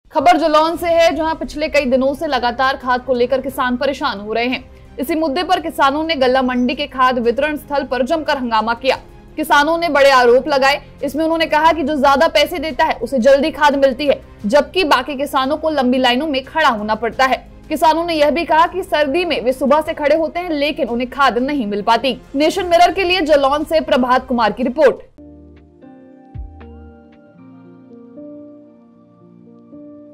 खबर जालौन से है, जहां पिछले कई दिनों से लगातार खाद को लेकर किसान परेशान हो रहे हैं। इसी मुद्दे पर किसानों ने गल्ला मंडी के खाद वितरण स्थल पर जमकर हंगामा किया। किसानों ने बड़े आरोप लगाए। इसमें उन्होंने कहा कि जो ज्यादा पैसे देता है उसे जल्दी खाद मिलती है, जबकि बाकी किसानों को लंबी लाइनों में खड़ा होना पड़ता है। किसानों ने यह भी कहा कि सर्दी में वे सुबह से खड़े होते हैं, लेकिन उन्हें खाद नहीं मिल पाती। नेशन मिरर के लिए जालौन से प्रभात कुमार की रिपोर्ट।